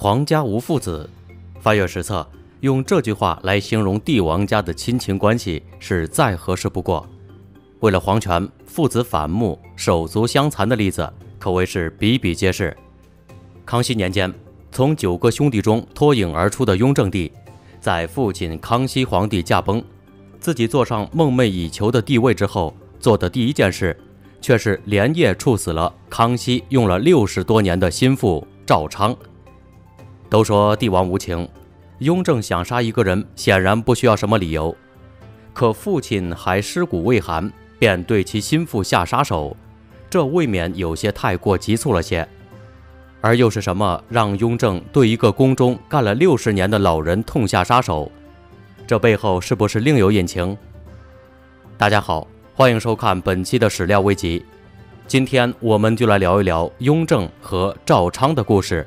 皇家无父子。翻阅史册，用这句话来形容帝王家的亲情关系是再合适不过。为了皇权，父子反目、手足相残的例子可谓是比比皆是。康熙年间，从9个兄弟中脱颖而出的雍正帝，在父亲康熙皇帝驾崩，自己坐上梦寐以求的帝位之后，做的第一件事，却是连夜处死了康熙用了60多年的心腹赵昌。都说帝王无情，雍正想杀一个人显然不需要什么理由，可父亲还尸骨未寒，便对其心腹下杀手，这未免有些太过急促了些。而又是什么让雍正对一个宫中干了60年的老人痛下杀手？这背后是不是另有隐情？大家好，欢迎收看本期的史料危集。今天我们就来聊一聊雍正和赵昌的故事。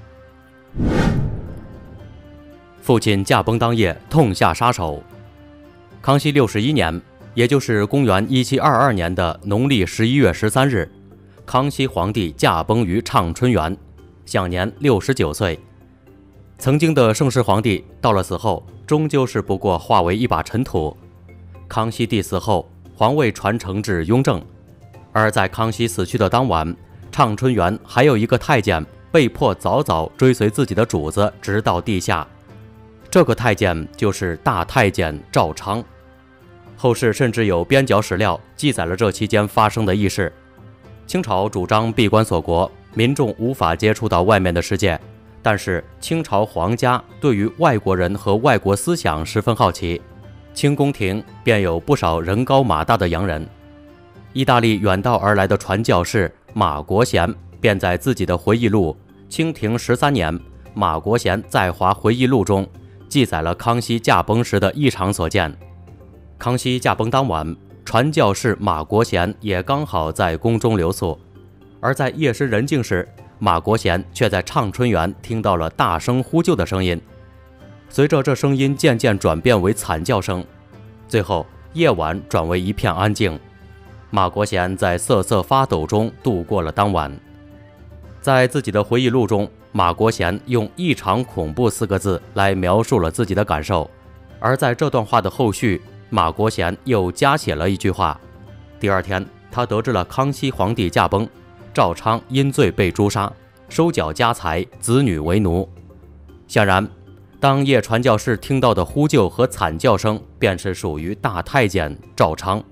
父亲驾崩当夜痛下杀手。康熙61年，也就是公元1722年的农历11月13日，康熙皇帝驾崩于畅春园，享年69岁。曾经的盛世皇帝到了死后，终究是不过化为一把尘土。康熙帝死后，皇位传承至雍正，而在康熙死去的当晚，畅春园还有一个太监被迫早早追随自己的主子直到地下。这个太监就是大太监赵昌。后世甚至有边角史料记载了这期间发生的轶事。清朝主张闭关锁国，民众无法接触到外面的世界，但是清朝皇家对于外国人和外国思想十分好奇，清宫廷便有不少人高马大的洋人。意大利远道而来的传教士马国贤便在自己的回忆录《清廷13年马国贤在华回忆录》中记载了康熙驾崩时的异常所见。康熙驾崩当晚，传教士马国贤也刚好在宫中留宿，而在夜深人静时，马国贤却在畅春园听到了大声呼救的声音。随着这声音渐渐转变为惨叫声，最后夜晚转为一片安静。马国贤在瑟瑟发抖中度过了当晚。在自己的回忆录中，马国贤用异常恐怖4个字来描述了自己的感受，而在这段话的后续，马国贤又加写了一句话：第二天，他得知了康熙皇帝驾崩，赵昌因罪被诛杀，收缴家财，子女为奴。显然，当夜传教士听到的呼救和惨叫声，便是属于大太监赵昌。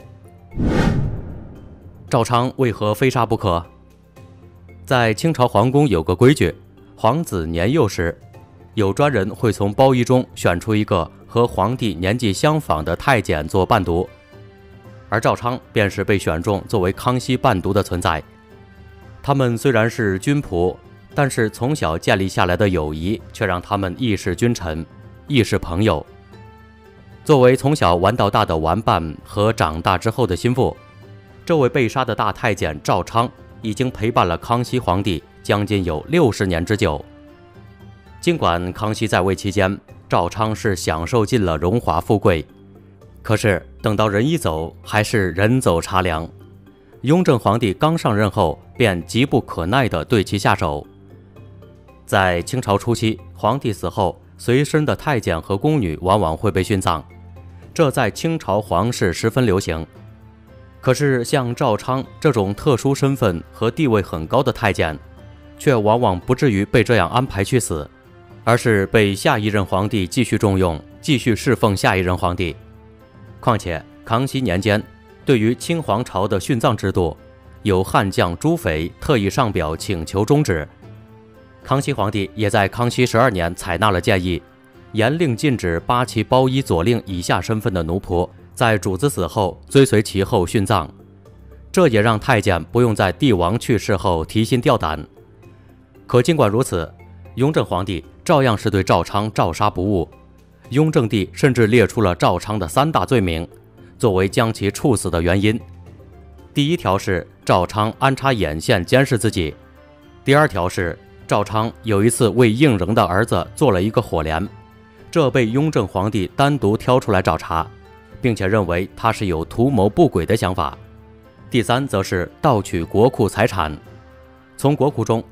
赵昌为何非杀不可？在清朝皇宫有个规矩，皇子年幼时，有专人会从包衣中选出一个和皇帝年纪相仿的太监做伴读，而赵昌便是被选中作为康熙伴读的存在。他们虽然是军仆，但是从小建立下来的友谊却让他们亦是君臣，亦是朋友。作为从小玩到大的玩伴和长大之后的心腹，这位被杀的大太监赵昌已经陪伴了康熙皇帝将近有60年之久。尽管康熙在位期间，赵昌是享受尽了荣华富贵，可是等到人一走，还是人走茶凉。雍正皇帝刚上任后，便急不可耐地对其下手。在清朝初期，皇帝死后，随身的太监和宫女往往会被殉葬，这在清朝皇室十分流行。可是像赵昌这种特殊身份和地位很高的太监，却往往不至于被这样安排去死，而是被下一任皇帝继续重用，继续侍奉下一任皇帝。况且康熙年间，对于清皇朝的殉葬制度，有悍将朱斐特意上表请求终止。康熙皇帝也在康熙12年采纳了建议，严令禁止八旗包衣左令以下身份的奴仆在主子死后追随其后殉葬，这也让太监不用在帝王去世后提心吊胆。可尽管如此，雍正皇帝照样是对赵昌照杀不误。雍正帝甚至列出了赵昌的3大罪名，作为将其处死的原因。第一条是赵昌安插眼线监视自己，第二条是赵昌有一次为应仍的儿子做了一个火镰，这被雍正皇帝单独挑出来找茬，并且认为他是有图谋不轨的想法。第三则是盗取国库财产，从国库中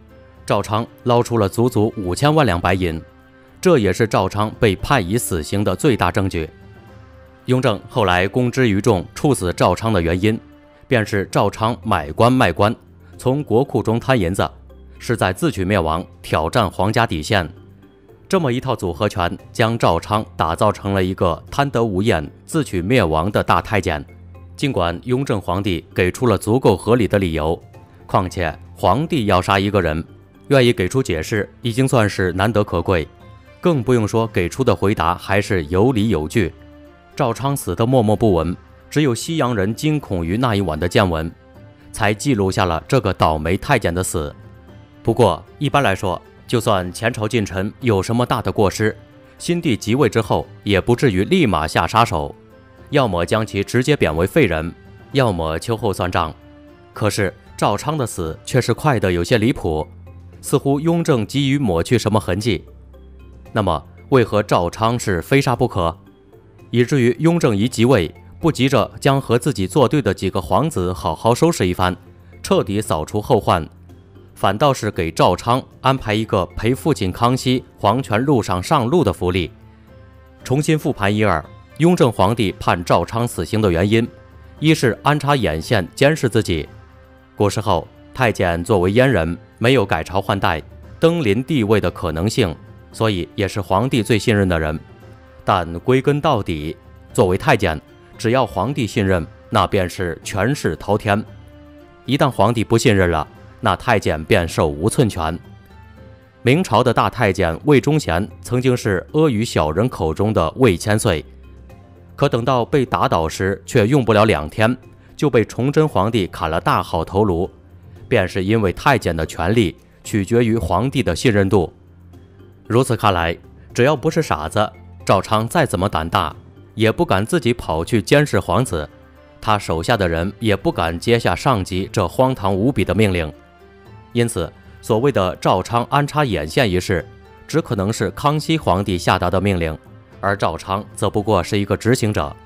赵昌捞出了足足5000万两白银，这也是赵昌被判以死刑的最大证据。雍正后来公之于众处死赵昌的原因，便是赵昌买官卖官，从国库中贪银子，是在自取灭亡，挑战皇家底线。这么一套组合拳，将赵昌打造成了一个贪得无厌、自取灭亡的大太监。尽管雍正皇帝给出了足够合理的理由，况且皇帝要杀一个人，愿意给出解释已经算是难得可贵，更不用说给出的回答还是有理有据。赵昌死得默默不闻，只有西洋人惊恐于那一晚的见闻，才记录下了这个倒霉太监的死。不过一般来说，就算前朝近臣有什么大的过失，新帝即位之后也不至于立马下杀手，要么将其直接贬为废人，要么秋后算账。可是赵昌的死却是快得有些离谱，似乎雍正急于抹去什么痕迹。那么为何赵昌是非杀不可，以至于雍正一即位，不急着将和自己作对的几个皇子好好收拾一番，彻底扫除后患，反倒是给赵昌安排一个陪父亲康熙皇权路上上路的福利。重新复盘一二，雍正皇帝判赵昌死刑的原因，一是安插眼线监视自己。古时候太监作为阉人，没有改朝换代登临帝位的可能性，所以也是皇帝最信任的人。但归根到底，作为太监，只要皇帝信任，那便是权势滔天。一旦皇帝不信任了，那太监便手无寸权。明朝的大太监魏忠贤曾经是阿谀小人口中的魏千岁，可等到被打倒时，却用不了2天就被崇祯皇帝砍了大号头颅，便是因为太监的权力取决于皇帝的信任度。如此看来，只要不是傻子，赵昌再怎么胆大，也不敢自己跑去监视皇子，他手下的人也不敢接下上级这荒唐无比的命令。因此所谓的赵昌安插眼线一事，只可能是康熙皇帝下达的命令，而赵昌则不过是一个执行者。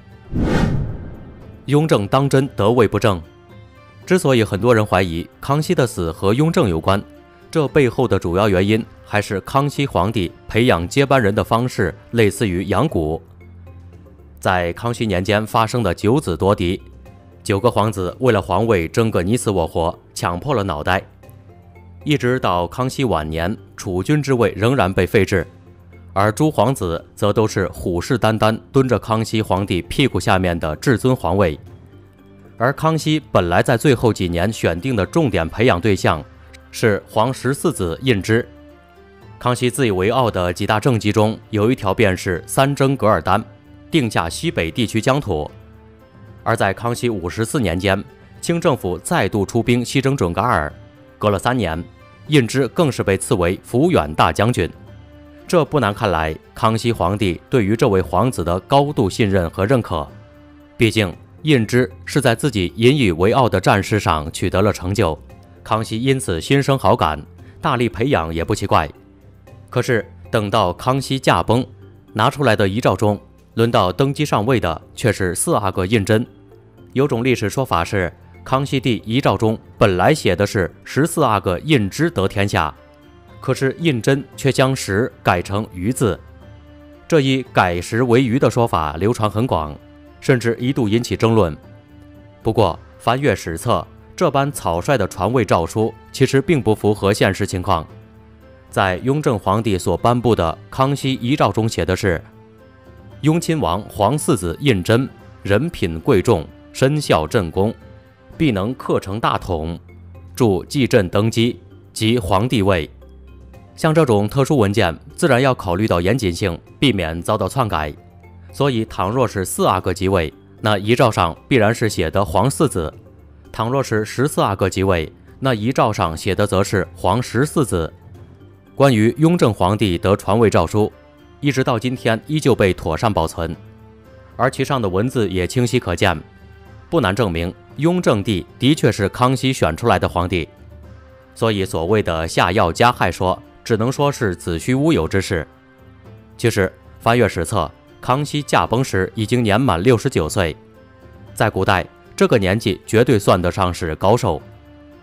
雍正当真得位不正？之所以很多人怀疑康熙的死和雍正有关，这背后的主要原因还是康熙皇帝培养接班人的方式类似于养蛊。在康熙年间发生的9子夺嫡，9个皇子为了皇位争个你死我活，抢破了脑袋。一直到康熙晚年，储君之位仍然被废置，而诸皇子则都是虎视眈眈蹲着康熙皇帝屁股下面的至尊皇位。而康熙本来在最后几年选定的重点培养对象是皇14子胤之。康熙自以为傲的几大政绩中，有一条便是3征噶尔丹，定下西北地区疆土。而在康熙54年间，清政府再度出兵西征准噶尔，隔了3年，胤之更是被赐为抚远大将军。这不难看来，康熙皇帝对于这位皇子的高度信任和认可。毕竟胤之是在自己引以为傲的战事上取得了成就，康熙因此心生好感，大力培养也不奇怪。可是等到康熙驾崩，拿出来的遗诏中，轮到登基上位的却是4阿哥胤禛。有种历史说法是，康熙帝遗诏中本来写的是14阿哥胤之得天下，可是胤禛却将10改成余字。这一改10为余的说法流传很广，甚至一度引起争论。不过翻阅史册，这般草率的传位诏书其实并不符合现实情况。在雍正皇帝所颁布的康熙遗诏中写的是：雍亲王皇4子胤禛，人品贵重，身效朕功，必能克成大统，助继朕登基，即皇帝位。像这种特殊文件，自然要考虑到严谨性，避免遭到篡改。所以倘若是4阿哥即位，那遗诏上必然是写的皇4子；倘若是14阿哥即位，那遗诏上写的则是皇14子。关于雍正皇帝得传位诏书，一直到今天依旧被妥善保存，而其上的文字也清晰可见，不难证明雍正帝的确是康熙选出来的皇帝。所以所谓的下药加害说，只能说是子虚乌有之事。其实翻阅史册，康熙驾崩时已经年满69岁，在古代这个年纪绝对算得上是高寿。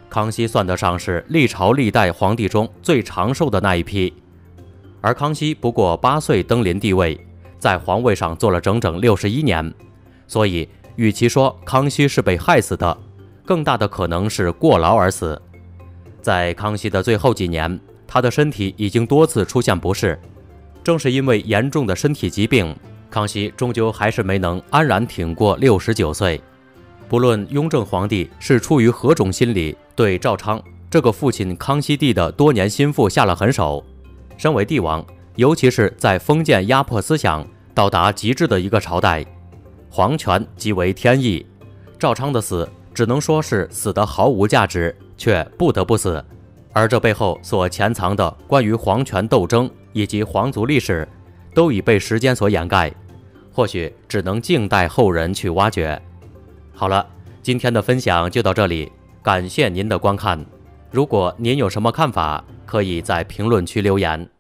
康熙算得上是历朝历代皇帝中最长寿的那一批。而康熙不过8岁登临帝位，在皇位上坐了整整61年，所以与其说康熙是被害死的，更大的可能是过劳而死。在康熙的最后几年，他的身体已经多次出现不适，正是因为严重的身体疾病，康熙终究还是没能安然挺过69岁。不论雍正皇帝是出于何种心理，对赵昌这个父亲康熙帝的多年心腹下了狠手，身为帝王，尤其是在封建压迫思想到达极致的一个朝代，皇权即为天意。赵昌的死只能说是死得毫无价值，却不得不死。而这背后所潜藏的关于皇权斗争以及皇族历史，都已被时间所掩盖，或许只能静待后人去挖掘。好了，今天的分享就到这里，感谢您的观看。如果您有什么看法，可以在评论区留言。